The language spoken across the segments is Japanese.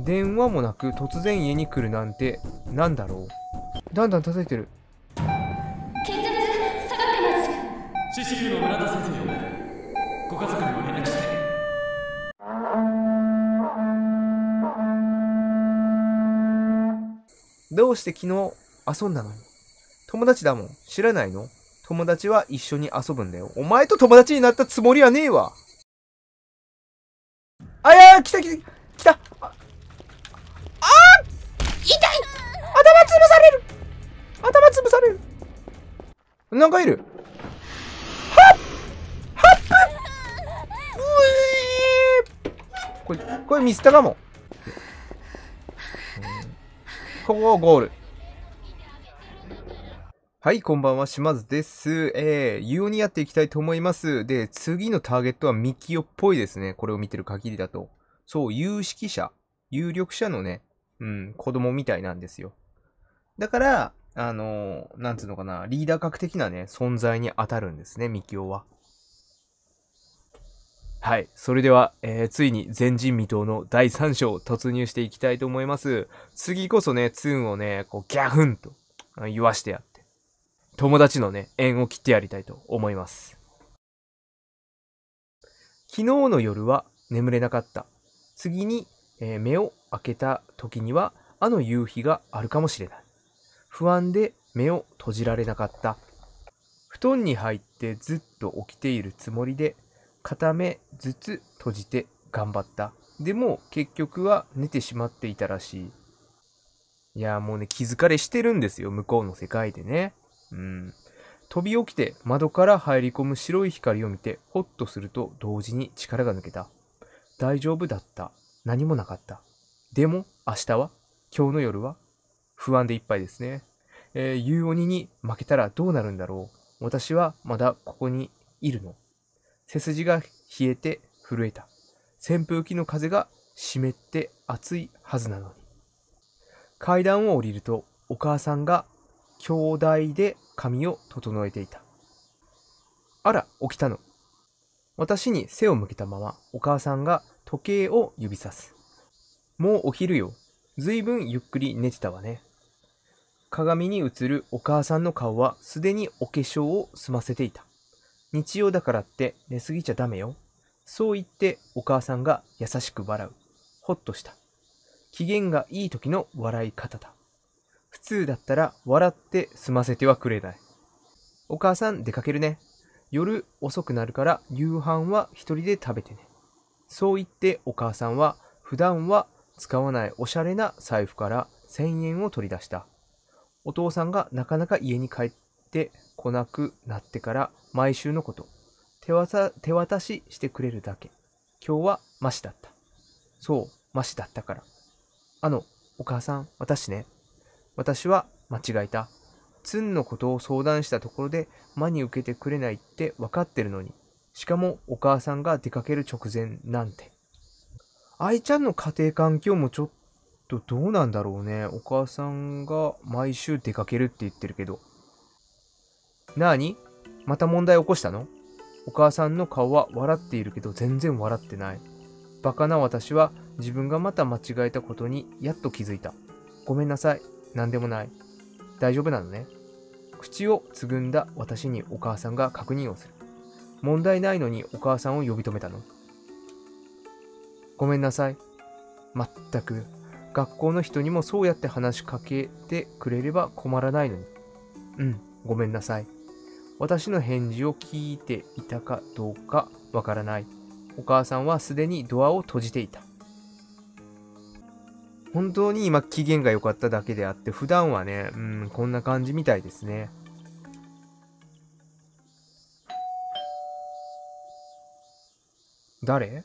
電話もなく突然家に来るなんてなんだろう。だんだん叩いてる。 血圧下がってます。 CCU の村田先生よ。ご家族にも連絡して。 どうして昨日遊んだのに。友達だもん。知らないの？友達は一緒に遊ぶんだよ。お前と友達になったつもりはねえわ。あ、いや、来た。あ、痛い。頭潰される。なんかいる。これミスったかも。ここゴール。はい、こんばんは、島津です。有にやっていきたいと思います。で、次のターゲットはミキオっぽいですね。これを見てる限りだと。そう、有識者、有力者のね、子供みたいなんですよ。だから、なんつうのかな、リーダー格的なね、存在に当たるんですね、ミキオは。はい。それでは、ついに前人未到の第3章突入していきたいと思います。次こそね、ツーンをね、こうギャフンと言わしてやって、友達のね、縁を切ってやりたいと思います。昨日の夜は眠れなかった。次に、目を開けた時には、あの夕日があるかもしれない。不安で目を閉じられなかった。布団に入ってずっと起きているつもりで、片目ずつ閉じて頑張った。でも結局は寝てしまっていたらしい。いやもうね、気疲れしてるんですよ、向こうの世界でね。飛び起きて窓から入り込む白い光を見てホッとすると同時に力が抜けた。大丈夫だった。何もなかった。でも明日は、今日の夜は不安でいっぱいですね。夕鬼に負けたらどうなるんだろう。私はまだここにいるの。背筋が冷えて震えた。扇風機の風が湿って暑いはずなのに。階段を降りるとお母さんが兄弟で髪を整えていた。あら、起きたの。私に背を向けたままお母さんが時計を指さす。もうお昼よ。ずいぶんゆっくり寝てたわね。鏡に映るお母さんの顔はすでにお化粧を済ませていた。日曜だからって寝すぎちゃダメよ。そう言ってお母さんが優しく笑う。ほっとした。機嫌がいい時の笑い方だ。普通だったら笑って済ませてはくれない。お母さん出かけるね。夜遅くなるから夕飯は一人で食べてね。そう言ってお母さんは普段は使わないおしゃれな財布から1000円を取り出した。お父さんがなかなか家に帰って来なくなってから毎週のこと。手渡ししてくれるだけ。今日はマシだった。そう、マシだったから。お母さん、私は間違えた。ツンのことを相談したところで真に受けてくれないって分かってるのに。しかもお母さんが出かける直前なんて。愛ちゃんの家庭環境もちょっとどうなんだろうね。お母さんが毎週出かけるって言ってるけど。なに？また問題起こしたの？お母さんの顔は笑っているけど全然笑ってない。バカな私は自分がまた間違えたことにやっと気づいた。ごめんなさい。なんでもない。大丈夫なのね。口をつぐんだ私にお母さんが確認をする。問題ないのにお母さんを呼び止めたの。ごめんなさい。まったく、学校の人にもそうやって話しかけてくれれば困らないのに。ごめんなさい。私の返事を聞いていたかどうかわからない。お母さんはすでにドアを閉じていた。本当に今機嫌が良かっただけであって、普段はね、こんな感じみたいですね。誰？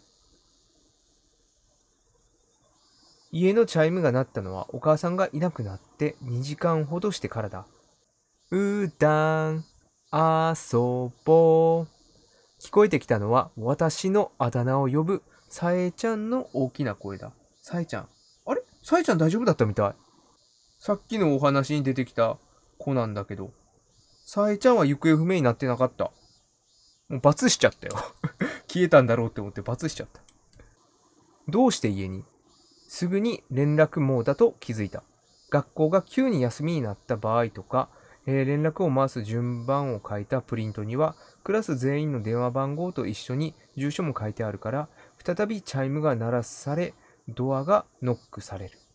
家のチャイムが鳴ったのはお母さんがいなくなって2時間ほどしてからだ。うだん、遊ぼう。聞こえてきたのは私のあだ名を呼ぶさえちゃんの大きな声だ。さえちゃん。あれ？さえちゃん大丈夫だったみたい。さっきのお話に出てきた子なんだけど、さえちゃんは行方不明になってなかった。もう罰しちゃったよ。消えたんだろうって思って罰しちゃった。どうして家に？ すぐに連絡網だと気づいた。学校が急に休みになった場合とか、連絡を回す順番を書いたプリントには、クラス全員の電話番号と一緒に住所も書いてあるから、再びチャイムが鳴らされ、ドアがノックされる。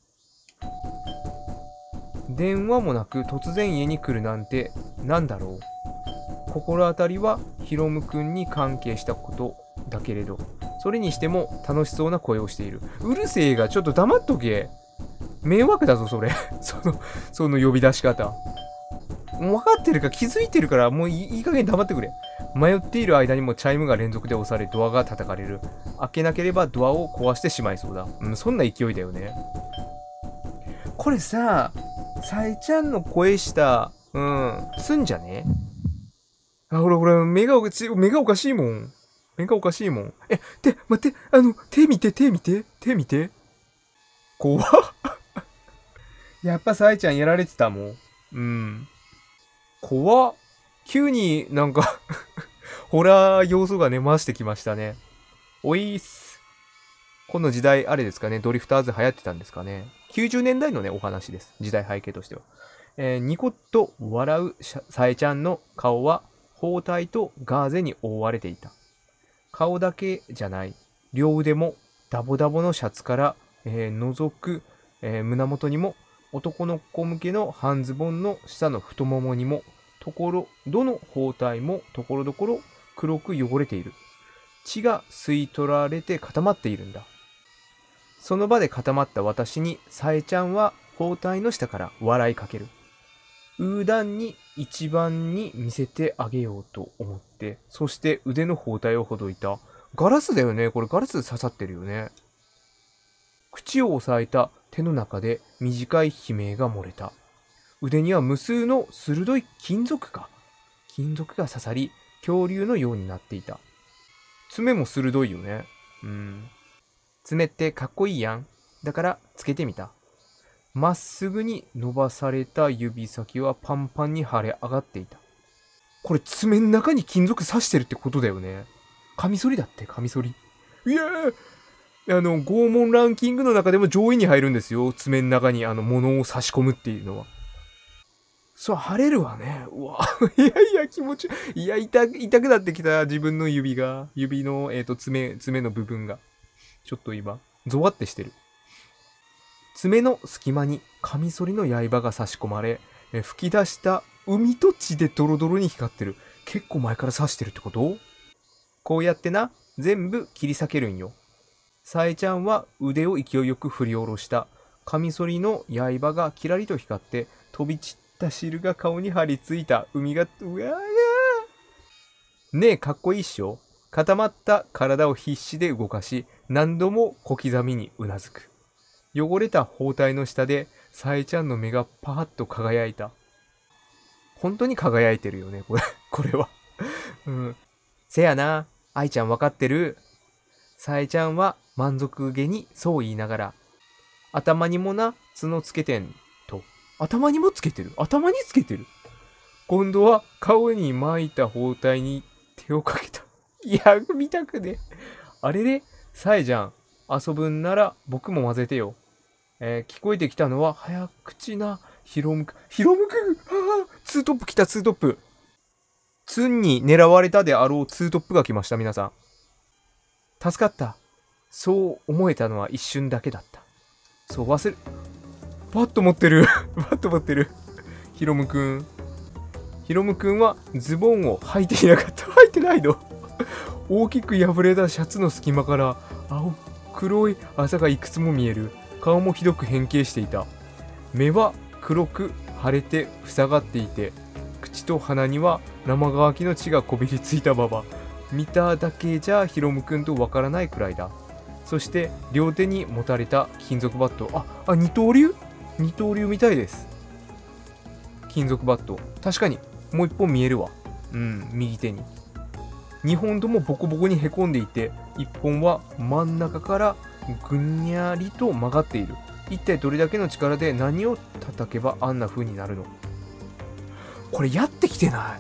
電話もなく突然家に来るなんてなんだろう。心当たりはヒロムくんに関係したことだけれど、それにしても楽しそうな声をしている。うるせえが、ちょっと黙っとけ。迷惑だぞ、それ。その呼び出し方。分かってるか気づいてるから、もういい加減黙ってくれ。迷っている間にもチャイムが連続で押され、ドアが叩かれる。開けなければドアを壊してしまいそうだ。そんな勢いだよね。これさ、さえちゃんの声した、すんじゃね？ほら、目がおかしいもん。目がおかしいもん。待って、手見て。怖っ。やっぱさえちゃんやられてたもん。怖っ。急になんかホラー要素がね、増してきましたね。おいーす。この時代、あれですかね、ドリフターズ流行ってたんですかね。90年代のね、お話です。時代背景としては。ニコッと笑うさえちゃんの顔は、包帯とガーゼに覆われていた。顔だけじゃない。両腕もダボダボのシャツから、覗く、胸元にも、男の子向けの半ズボンの下の太ももにも、どの包帯もところどころ黒く汚れている。血が吸い取られて固まっているんだ。その場で固まった私に、さえちゃんは包帯の下から笑いかける。ウーダンに一番に見せてあげようと思って、そして腕の包帯をほどいた。ガラスだよね。これガラス刺さってるよね。口を押さえた手の中で短い悲鳴が漏れた。腕には無数の鋭い金属が刺さり、恐竜のようになっていた。爪も鋭いよね。爪ってかっこいいやん。だからつけてみた。まっすぐに伸ばされた指先はパンパンに腫れ上がっていた。これ爪の中に金属刺してるってことだよね。カミソリだって、カミソリ。いやー、拷問ランキングの中でも上位に入るんですよ。爪の中に物を差し込むっていうのは。そう、腫れるわね。うわ。いや、気持ちいい。いや、痛くなってきた。自分の指の、爪の部分が。ちょっと今、ゾワってしてる。爪の隙間にカミソリの刃が差し込まれ、吹き出した海と血でドロドロに光ってる。結構前から刺してるってこと？こうやってな、全部切り裂けるんよ。さえちゃんは腕を勢いよく振り下ろした。カミソリの刃がキラリと光って飛び散った汁が顔に張り付いた。海が、うわーねえ、かっこいいっしょ。固まった体を必死で動かし、何度も小刻みにうなずく。汚れた包帯の下で、さえちゃんの目がパーッと輝いた。本当に輝いてるよね、これは。せやな、愛ちゃんわかってる。さえちゃんは満足げにそう言いながら、頭にもな、角つけてん、と。頭にもつけてる。今度は顔に巻いた包帯に手をかけた。いや、見たくね。あれれ、さえちゃん、遊ぶんなら僕も混ぜてよ。聞こえてきたのは早口なヒロムくん。ツートップ来た、ツートップ。ツンに狙われたであろうツートップが来ました、皆さん。助かった。そう思えたのは一瞬だけだった。そう、バット持ってる。ヒロムくん。ヒロムくんはズボンを履いていなかった。履いてないの。大きく破れたシャツの隙間から黒いあざがいくつも見える。顔もひどく変形していた。目は黒く腫れて塞がっていて、口と鼻には生乾きの血がこびりついたまま。見ただけじゃヒロムくんとわからないくらいだ。そして両手に持たれた金属バット。二刀流みたいです。金属バット。確かにもう一本見えるわ。右手に。2本ともボコボコにへこんでいて、1本は真ん中からぐにゃりと曲がっている。一体どれだけの力で何を叩けばあんな風になるの？これやってきてない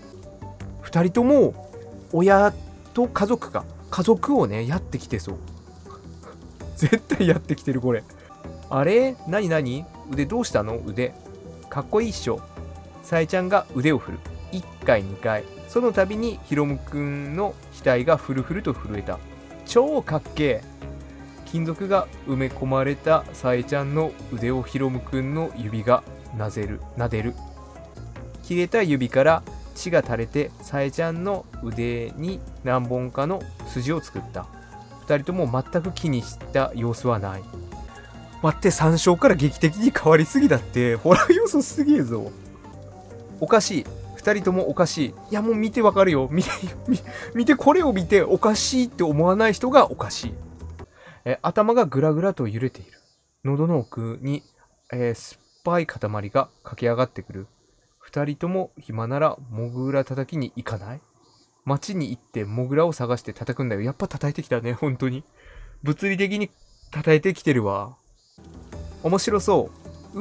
。2人とも親と家族をねやってきてそう。 絶対やってきてる、これ。あれなになに腕どうしたの腕。かっこいいっしょ。さえちゃんが腕を振る。1回2回。その度にヒロムくんの額がフルフルと震えた。超かっけえ。金属が埋め込まれたさえちゃんの腕をヒロムくんの指が撫でる。切れた指から血が垂れてさえちゃんの腕に何本かの筋を作った。2人とも全く気にした様子はない。待って、3章から劇的に変わりすぎだって。ホラー要素すげえぞ。おかしい。2人ともおかしい。いや、もう見てわかるよ。見て、これを見ておかしいって思わない人がおかしい。頭がぐらぐらと揺れている。喉の奥に、酸っぱい塊が駆け上がってくる。2人とも暇ならモグラ叩きに行かない？町に行ってモグラを探して叩くんだよ。やっぱ叩いてきたね、本当に。物理的に叩いてきてるわ。面白そう。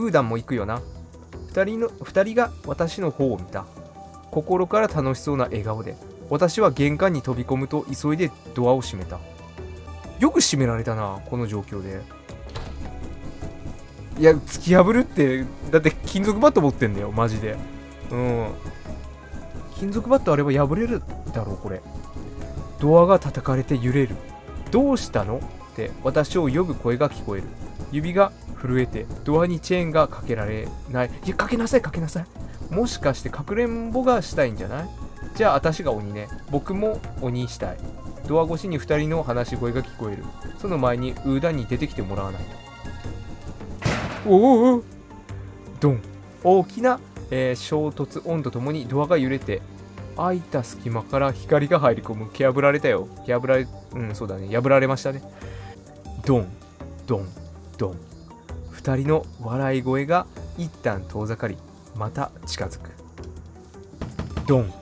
ウーダンも行くよな。2人が私の方を見た。心から楽しそうな笑顔で。私は玄関に飛び込むと急いでドアを閉めた。よく閉められたな、この状況で。いや、突き破るって、だって金属バット持ってんだよ、マジで。うん。金属バットあれば破れるだろう、これ。ドアが叩かれて揺れる。どうしたのって私を呼ぶ声が聞こえる。指が震えて、ドアにチェーンがかけられない。いや、かけなさい、かけなさい。もしかしてかくれんぼがしたいんじゃない？じゃあ私が鬼ね。僕も鬼したい。ドア越しに2人の話し声が聞こえる。その前にウーダンに出てきてもらわないと。おおドン。大きな、衝突音とともにドアが揺れて、開いた隙間から光が入り込む。破られたよ。そうだね。破られましたね。ドン、ドン、ドン。2人の笑い声が一旦遠ざかり、また近づく。ドン。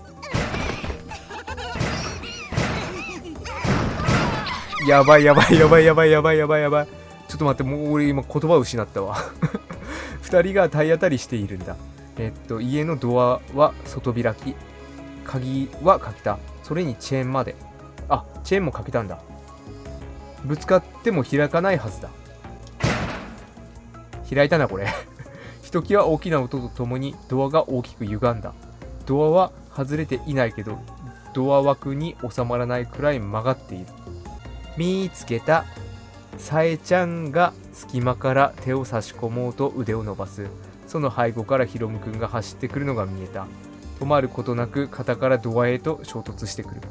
やばい。ちょっと待って、もう俺今言葉失ったわ。2人が体当たりしているんだ。家のドアは外開き。鍵はかけた。それにチェーンまで。あ、チェーンもかけたんだ。ぶつかっても開かないはずだ。開いたな、これ。ひときわ大きな音とともにドアが大きく歪んだ。ドアは外れていないけど、ドア枠に収まらないくらい曲がっている。見つけた。さえちゃんが隙間から手を差し込もうと腕を伸ばす。その背後からヒロムくんが走ってくるのが見えた。止まることなく肩からドアへと衝突してくる。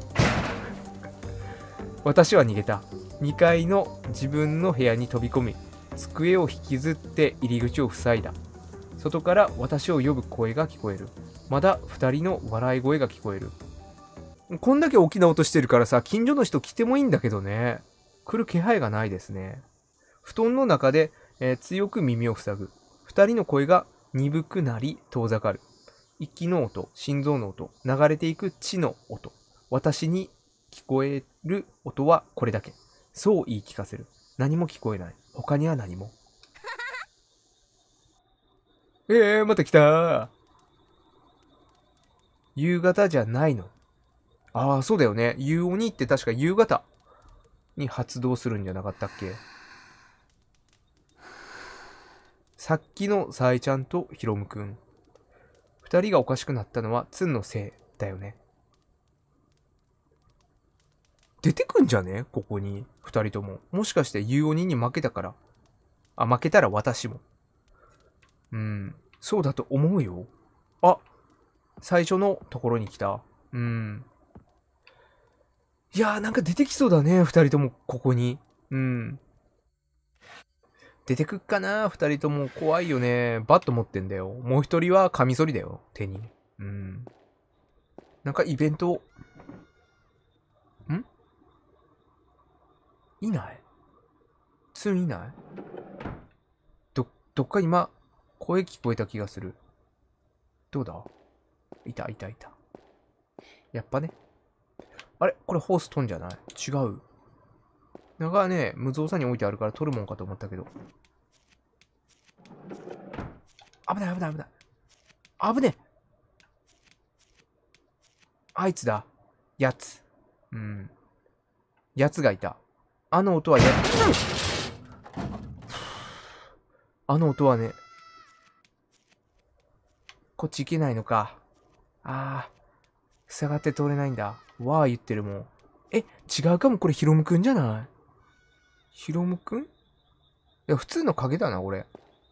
私は逃げた。2階の自分の部屋に飛び込み、机を引きずって入り口を塞いだ。外から私を呼ぶ声が聞こえる。まだ2人の笑い声が聞こえる。こんだけ大きな音してるからさ、近所の人来てもいいんだけどね。来る気配がないですね。布団の中で、強く耳を塞ぐ。2人の声が鈍くなり遠ざかる。息の音、心臓の音、流れていく血の音。私に聞こえる音はこれだけ。そう言い聞かせる。何も聞こえない。他には何も。また来た。夕方じゃないの。ああ、そうだよね。夕鬼って確か夕方に発動するんじゃなかったっけ？さっきのさえちゃんとひろむくん。2人がおかしくなったのはツンのせいだよね。出てくんじゃね？ここに2人とも。もしかして夕鬼に負けたから。あ、負けたら私も。そうだと思うよ。あ、最初のところに来た。いやー、なんか出てきそうだね、2人ともここに。出てくっかな、2人とも。怖いよね。バット持ってんだよ。もう1人はカミソリだよ、手に。なんかイベント、いないツンいないどっか今、声聞こえた気がする。どうだ？いた。やっぱね。あれこれホース飛んじゃない？違う。なんかね、無造作に置いてあるから取るもんかと思ったけど。危ない。危ねえ。あいつだ。やつ。やつがいた。あの音はやつ。 あの音はね、こっち行けないのか。ああ、塞がって通れないんだ。わー言ってるもん。え、違うかも。これヒロムくんじゃない？ヒロムくん？いや、普通の影だな、俺。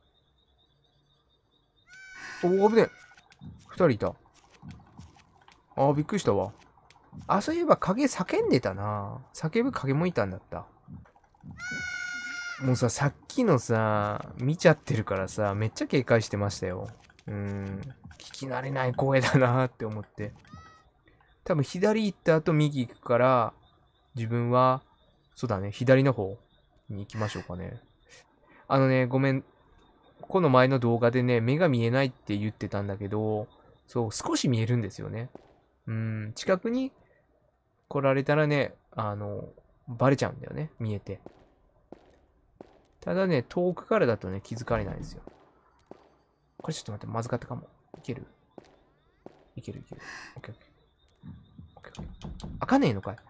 お、危ねえ。二人いた。あー、びっくりしたわ。あ、そういえば影叫んでたな。叫ぶ影もいたんだった。もうさ、さっきのさ、見ちゃってるからさ、めっちゃ警戒してましたよ。聞き慣れない声だなって思って。多分左行った後右行くから、自分は、そうだね、左の方に行きましょうかね。ごめん。この前の動画でね、目が見えないって言ってたんだけど、そう、少し見えるんですよね。近くに来られたらね、バレちゃうんだよね、見えて。ただね、遠くからだとね、気づかれないですよ。これちょっと待って、まずかったかも。いける？いけるいける。オッケーオッケー。オッケーオッケー。開かねえのかい？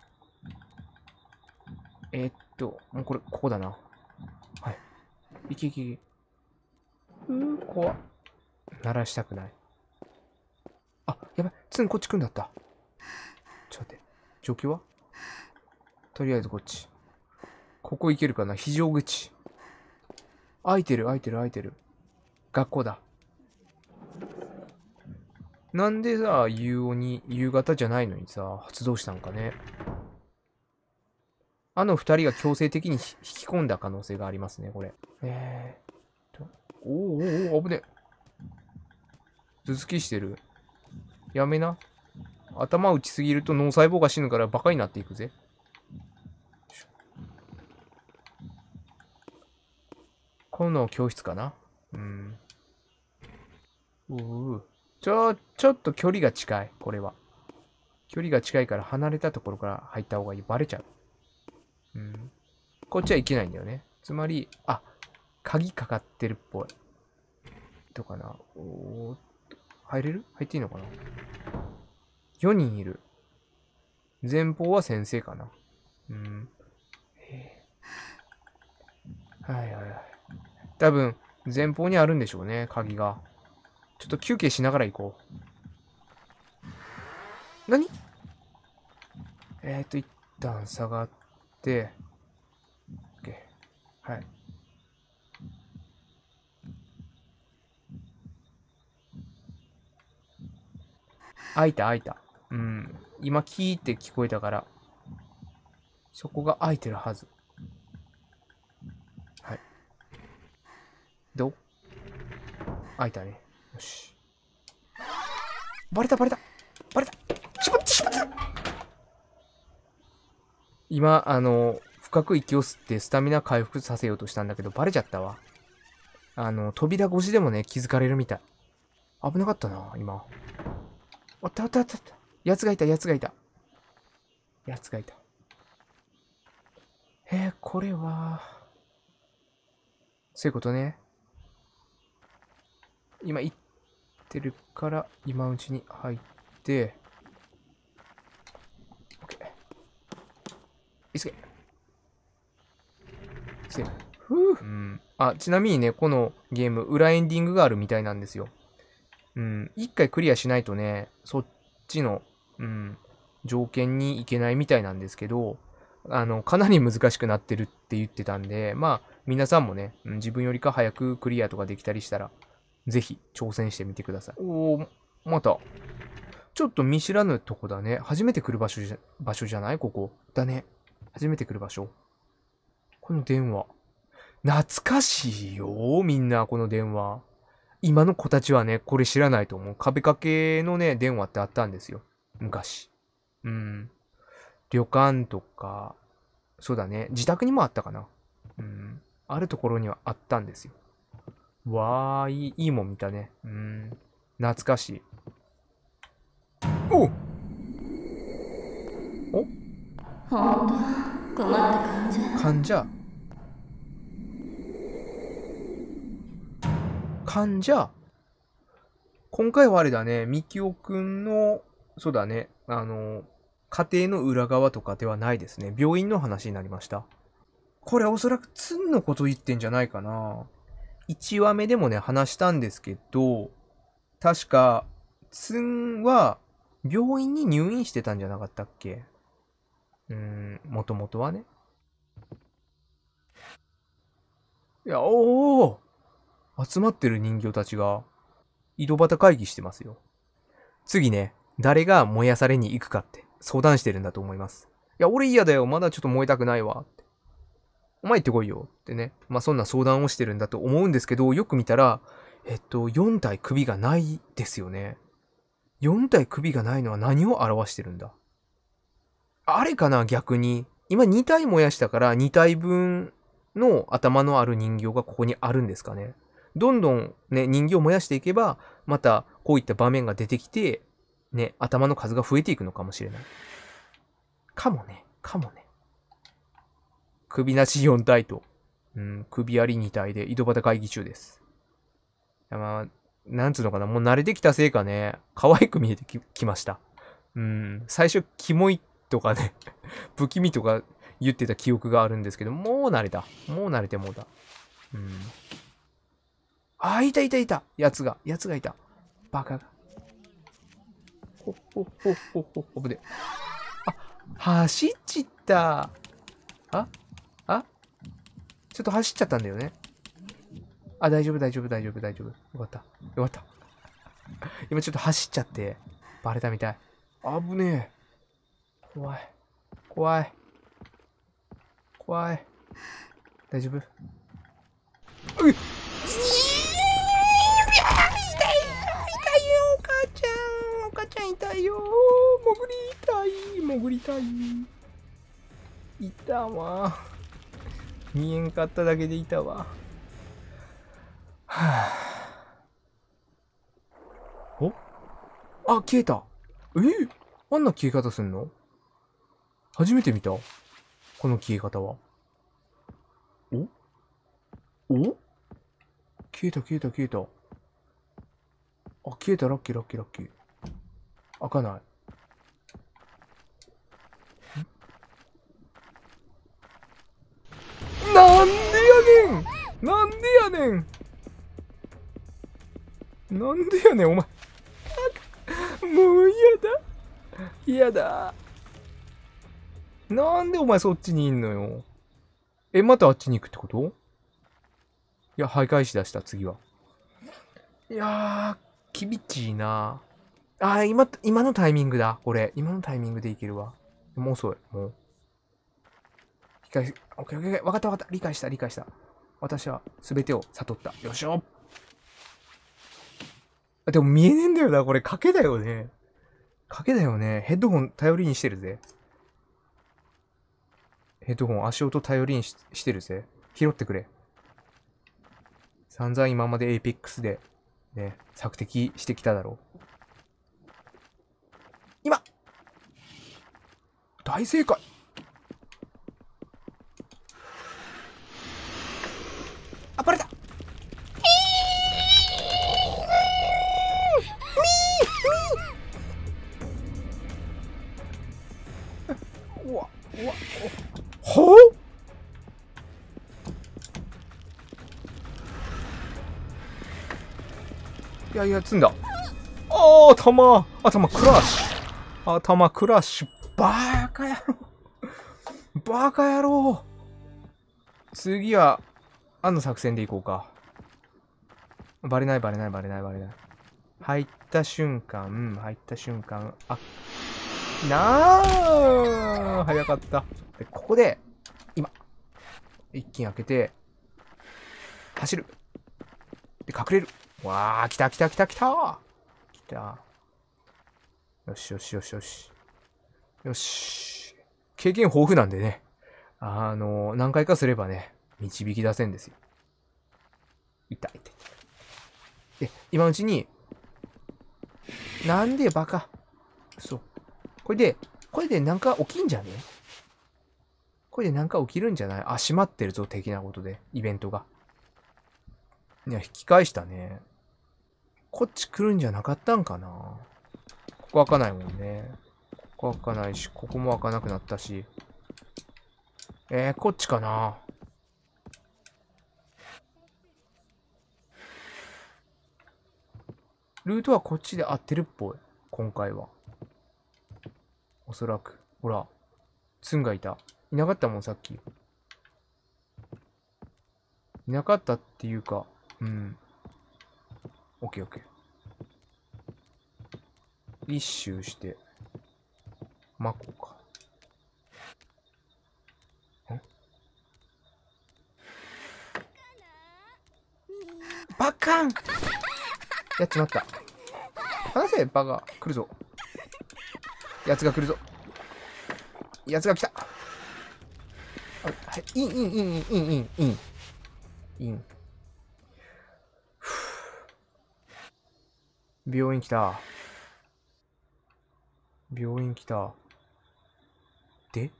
もうこれ、ここだな。はい。いけいけいけ。怖っ。鳴らしたくない。あ、やばい。つんこっち来んだった。ちょっと待って。状況は？とりあえずこっち。ここ行けるかな？非常口。開いてる開いてる開いてる。学校だ。なんでさ、夕方じゃないのにさ、発動したんかね。あの二人が強制的に引き込んだ可能性がありますね、これ。おーおー、危ね。頭突きしてる。やめな。頭打ちすぎると脳細胞が死ぬからバカになっていくぜ。この教室かな？ちょっと距離が近い、これは。距離が近いから離れたところから入った方がいい。バレちゃう。こっちは行けないんだよね。つまり、あ、鍵かかってるっぽい。どうかな。入れる？入っていいのかな？ 4 人いる。前方は先生かな。はいはいはい。多分、前方にあるんでしょうね、鍵が。ちょっと休憩しながら行こう。何？一旦下がって、OK。はい。開いた開いた。今キーって聞こえたから、そこが開いてるはず。はい。どう？開いたね。よし。バレたバレたバレた。しまったしまった。今、深く息を吸ってスタミナ回復させようとしたんだけど、バレちゃったわ。扉越しでもね、気づかれるみたい。危なかったな、今。あったあったあったあった。奴がいた、奴がいた。奴がいた。これは。そういうことね。今行ってるから、今うちに入って、OK。急げ。セーフ。ちなみにね、このゲーム、裏エンディングがあるみたいなんですよ。一回クリアしないとね、そっちの、条件に行けないみたいなんですけど、かなり難しくなってるって言ってたんで、まあ、皆さんもね、自分よりか早くクリアとかできたりしたら、ぜひ挑戦してみてください。また。ちょっと見知らぬとこだね。初めて来る場所じゃないここ。だね。初めて来る場所。この電話。懐かしいよ、みんな、この電話。今の子たちはね、これ知らないと思う。壁掛けのね、電話ってあったんですよ。昔。旅館とか、そうだね。自宅にもあったかな。あるところにはあったんですよ。わー、いいもん見たね。懐かしい。おうほんと、困った患者。 患者今回はあれだね、みきおくんの、そうだね、家庭の裏側とかではないですね。病院の話になりました。これおそらくツンのこと言ってんじゃないかな。 1話目でもね、話したんですけど、確か、ツンは病院に入院してたんじゃなかったっけ？もともとはね。いや、おお集まってる人形たちが、井戸端会議してますよ。次ね、誰が燃やされに行くかって相談してるんだと思います。いや、俺嫌だよ。まだちょっと燃えたくないわ。って。お前行ってこいよ。ってね。まあ、そんな相談をしてるんだと思うんですけど、よく見たら、4体首がないですよね。4体首がないのは何を表してるんだ？あれかな、逆に。今2体燃やしたから2体分の頭のある人形がここにあるんですかね。どんどんね、人形を燃やしていけば、またこういった場面が出てきて、ね、頭の数が増えていくのかもしれない。かもね。首なし4体と、首あり2体で井戸端会議中です。まあ、なんつうのかな、もう慣れてきたせいかね、可愛く見えてきました。最初、キモいとかね、不気味とか言ってた記憶があるんですけど、もう慣れた。もう慣れてもうた。いた。やつがいた。バカが。ほで。走っちった。ちょっと走っちゃったんだよね。大丈夫。よかった。今ちょっと走っちゃって、バレたみたい。危ねえ。怖い。大丈夫？うっ！痛いよ、お母ちゃん痛いよ。潜りたい。いたわ。見えんかっただけでいたわ。お？消えた。あんな消え方すんの？初めて見た。この消え方は。お？消えた。消えた、ラッキー。開かない。なんでやねん、お前。もう嫌だ。なんでお前そっちにいんのよ。またあっちに行くってこと？いや、徘徊しだした、次は。いやー、厳しいな。今のタイミングだ、これ。今のタイミングでいけるわ。もう遅い、もう。オッケー。わかった。理解した。私は全てを悟った。よっしゃ。でも見えねえんだよな、これ。賭けだよね。ヘッドホン頼りにしてるぜ。足音頼りにしてるぜ。拾ってくれ。散々今までエイペックスで、ね、索敵してきただろう。今！大正解！バレた！ほう？いや、積んだ。頭クラッシュ。バカ野郎。次は、あの作戦でいこうか。バレない。入った瞬間、早かった。で、ここで、今、一気に開けて、走る。で、隠れる。わー、来た。よし。経験豊富なんでね。何回かすればね、導き出せんですよ。痛い。で、今のうちに、なんでバカ。そう。これでなんか起きんじゃね？これでなんか起きるんじゃない？閉まってるぞ、的なことで、イベントが。いや、引き返したね。こっち来るんじゃなかったんかな？ここ開かないもんね。ここ開かないし、ここも開かなくなったし。こっちかな？ ルートはこっちで合ってるっぽい。今回は。おそらく。ほら。ツンがいた。いなかったもん、さっき。いなかったっていうか、うん。オッケーオッケー。一周して、マコか。バカンやっちまった。離せ、バカ。来るぞ。奴が来るぞ。奴が来た。はい、イン。病院来た。で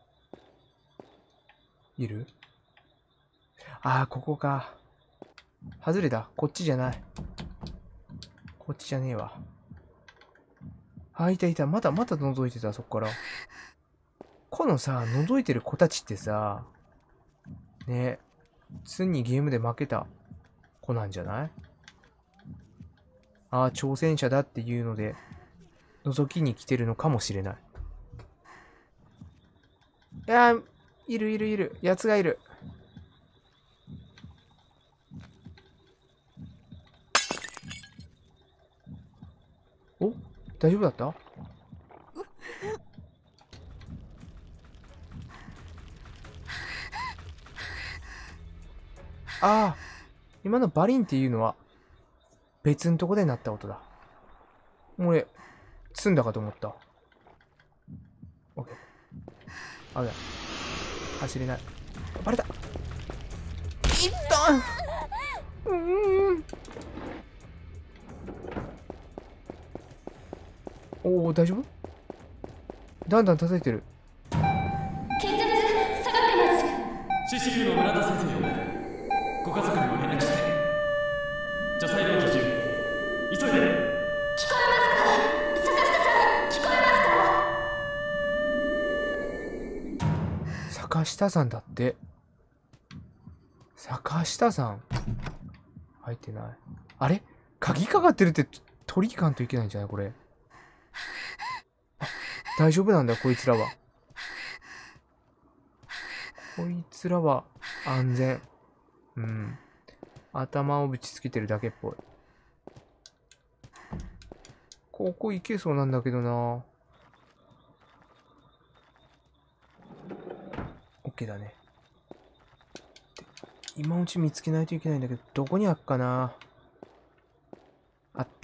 いる？ああ、ここか。外れた。こっちじゃない。こっちじゃねえわ。あ、いた。また覗いてた、そっから。このさ、覗いてる子たちってさ、ね、ついにゲームで負けた子なんじゃない？ああ、挑戦者だっていうので、覗きに来てるのかもしれない。いやー、いる。奴がいる。お？大丈夫だった？ああ、今のバリンっていうのは別んとこで鳴った音だ。俺、積んだかと思った。オッケー。あれだ。走れない。バレた。いったおお、大丈夫？だんだん叩いてる。 血圧下がってます。 CCU の村田先生よ。ご家族にも連絡して。除細動機中。急いで。 聞こえますか？坂下さん、聞こえますか？ 坂下さんだって。坂下さん入ってない。あれ？鍵かかってるって取り行かんといけないんじゃないこれ。大丈夫なんだ、こいつらは。こいつらは安全。うん。頭をぶちつけてるだけっぽい。ここ行けそうなんだけどな。オッケーだね。今のうち見つけないといけないんだけど、どこにあっかな。あった。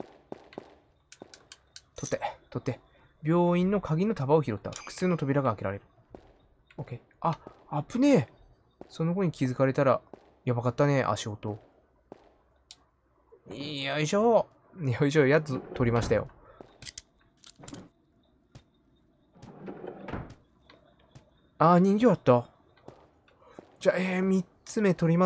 取って。病院の鍵の束を拾った。複数の扉が開けられる。オッケー。あ、危ねえ。その子に気づかれたら、やばかったね、足音。よいしょ。やっと取りましたよ。あー、人形あった。じゃあ、3つ目取ります。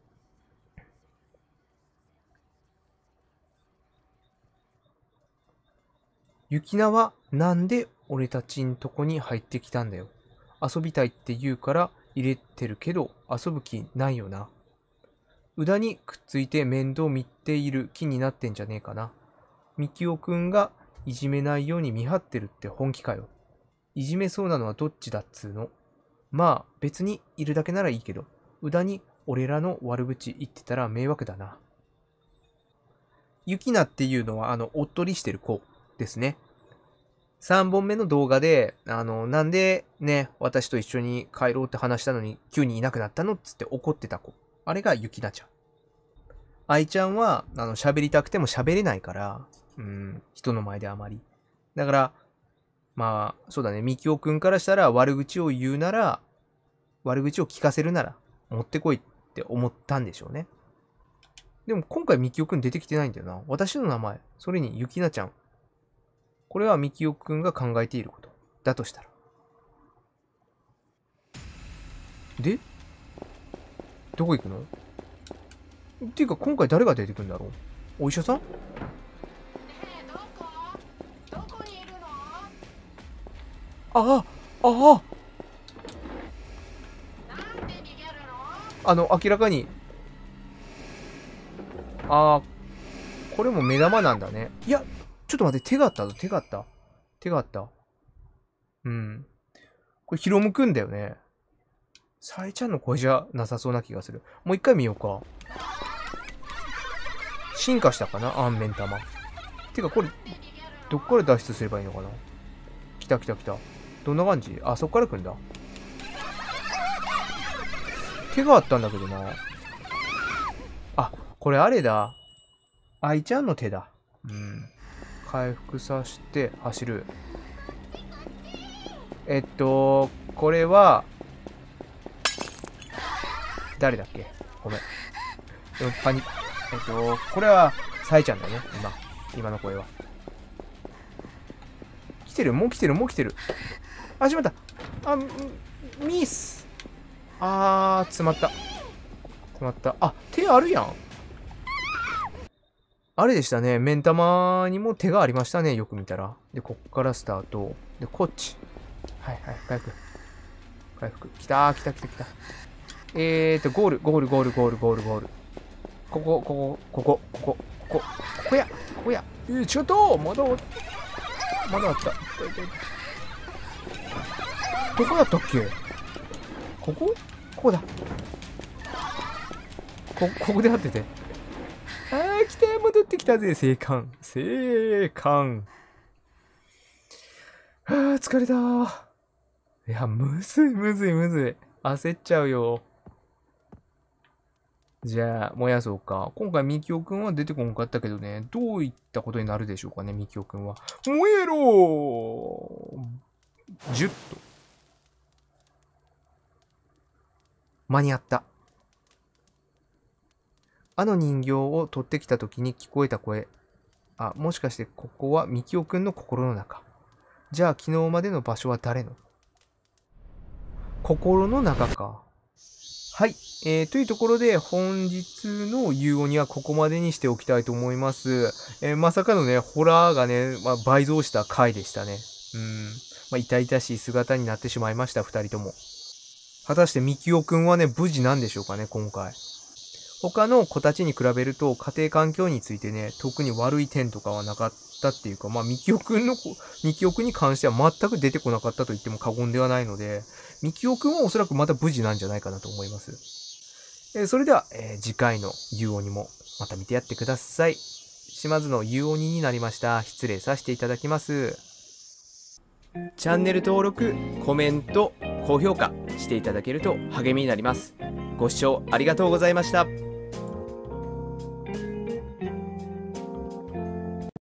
ゆきなはなんで俺たちんとこに入ってきたんだよ。遊びたいって言うから入れてるけど遊ぶ気ないよな。宇田にくっついて面倒見ている気になってんじゃねえかな。みきおくんがいじめないように見張ってるって本気かよ。いじめそうなのはどっちだっつーの。まあ別にいるだけならいいけど、宇田に俺らの悪口言ってたら迷惑だな。ゆきなっていうのはおっとりしてる子ですね。3本目の動画で、なんでね、私と一緒に帰ろうって話したのに急にいなくなったのっつって怒ってた子。あれがゆきなちゃん。愛ちゃんは、喋りたくても喋れないから、人の前であまり。だから、まあ、そうだね、みきおくんからしたら悪口を言うなら、悪口を聞かせるなら、持ってこいって思ったんでしょうね。でも今回みきおくん出てきてないんだよな。私の名前、それにゆきなちゃん。これはみきおくんが考えていること。だとしたら。でどこ行くの？っていうか今回誰が出てくるんだろう？お医者さん？ どこにいるの？ ああなんで逃げるの？ 明らかに。ああ、 これも目玉なんだね。いや、ちょっと待って、手があったぞ、手があった。手があった。うん。これ、ヒロムくんだよね。サイちゃんの声じゃなさそうな気がする。もう一回見ようか。進化したかな、アンメン玉。てか、これ、どっから脱出すればいいのかな。来た来た来た。どんな感じ？あ、そっから来るんだ。手があったんだけどな。あ、これあれだ。愛ちゃんの手だ。うん。回復させて走る。これは、誰だっけ？ごめん。パニこれは、サイちゃんだね。今の声は。来てる？もう来てる？もう来てる。あ、しまった。あ、ミス。詰まった。詰まった。あ、手あるやん。あれでしたね。目ん玉にも手がありましたね。よく見たら。で、こっからスタート。で、こっち。はいはい。回復。回復。来たー、来た来た来た。ゴール。ここや。ちょっとまだあった。どこだったっけ？ここだ。ここで合ってて。来て、戻ってきたぜ、生還。疲れたー。いや、むずい。焦っちゃうよ。じゃあ、燃やそうか。今回、みきおくんは出てこんかったけどね。どういったことになるでしょうかね、みきおくんは。燃えろー !10 と。間に合った。あの人形を取ってきた時に聞こえた声。あ、もしかしてここはみきおくんの心の中。じゃあ昨日までの場所は誰の？心の中か。はい。というところで本日の遊戯はここまでにしておきたいと思います。まさかのね、ホラーがね、倍増した回でしたね。痛々しい姿になってしまいました、二人とも。果たしてみきおくんはね、無事なんでしょうかね、今回。他の子たちに比べると家庭環境についてね、特に悪い点とかはなかったっていうか、みきおくんに関しては全く出てこなかったと言っても過言ではないので、みきおくんはおそらくまた無事なんじゃないかなと思います。それでは、次回の遊鬼もまた見てやってください。島津の遊鬼になりました。失礼させていただきます。チャンネル登録、コメント、高評価していただけると励みになります。ご視聴ありがとうございました。